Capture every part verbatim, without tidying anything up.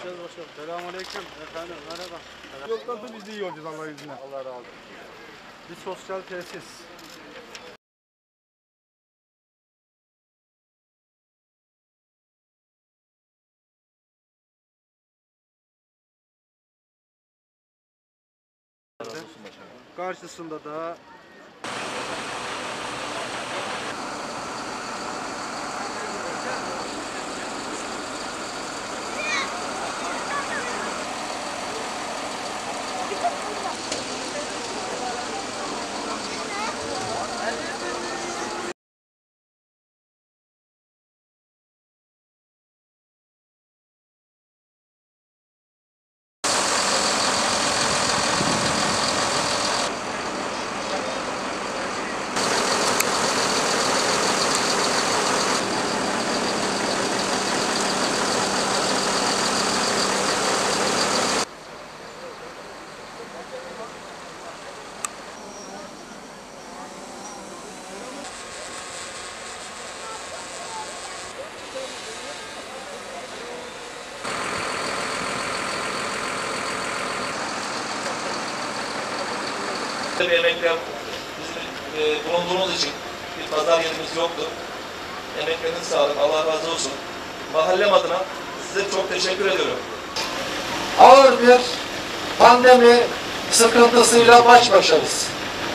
Görüşeceğiz başkanım. Selamünaleyküm. Efendim merhaba. Yoldan da biz de iyi olacağız Allah izniyle. Allah razı olsun. Bir sosyal tesis. Karşısında da Bir emekler bizim e, bulunduğumuz için bir pazar yerimiz yoktu. Emekleriniz sağlık, Allah razı olsun. Mahallem adına size çok teşekkür ediyorum. Ağır bir pandemi sıkıntısıyla baş başayız.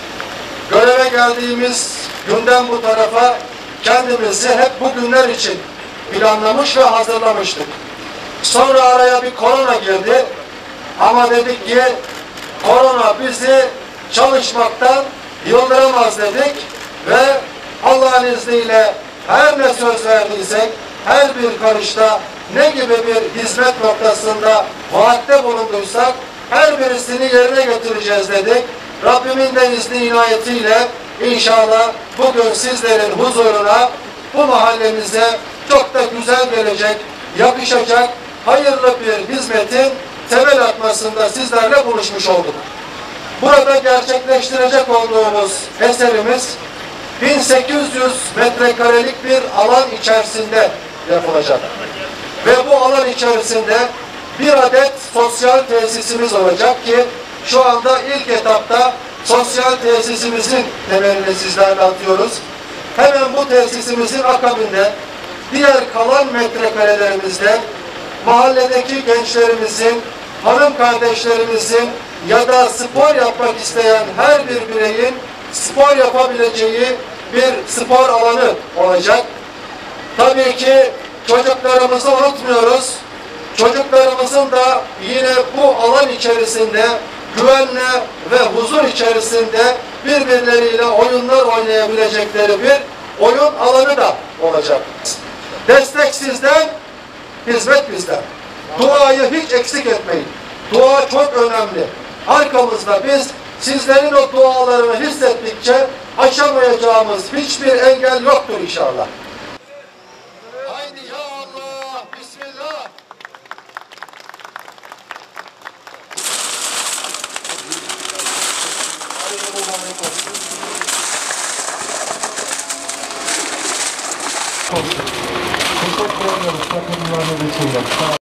Göreve geldiğimiz günden bu tarafa kendimizi hep bu günler için planlamış ve hazırlamıştık. Sonra araya bir korona girdi ama dedik ki korona bizi çalışmaktan yıldıramaz dedik ve Allah'ın izniyle her ne söz verdiysek her bir karışta ne gibi bir hizmet noktasında vaatte bulunduysak her birisini yerine götüreceğiz dedik. Rabbimin de izni inayetiyle inşallah bugün sizlerin huzuruna bu mahallemize çok da güzel gelecek, yakışacak, hayırlı bir hizmetin temel atmasında sizlerle buluşmuş olduk. Burada gerçekleştirecek olduğumuz eserimiz bin sekiz yüz metrekarelik bir alan içerisinde yapılacak. Ve bu alan içerisinde bir adet sosyal tesisimiz olacak ki şu anda ilk etapta sosyal tesisimizin temelini sizlerle atıyoruz. Hemen bu tesisimizin akabinde diğer kalan metrekarelerimizde mahalledeki gençlerimizin, hanım kardeşlerimizin ya da spor yapmak isteyen her bir bireyin spor yapabileceği bir spor alanı olacak. Tabii ki çocuklarımızı unutmuyoruz. Çocuklarımızın da yine bu alan içerisinde güvenle ve huzur içerisinde birbirleriyle oyunlar oynayabilecekleri bir oyun alanı da olacak. Destek sizden, hizmet bizden. Duayı hiç eksik etmeyin. Dua çok önemli. Arkamızda biz sizlerin o dualarını hissettikçe aşamayacağımız hiçbir engel yoktur inşallah. Haydi ya Allah, Bismillah. Teşekkür ederim.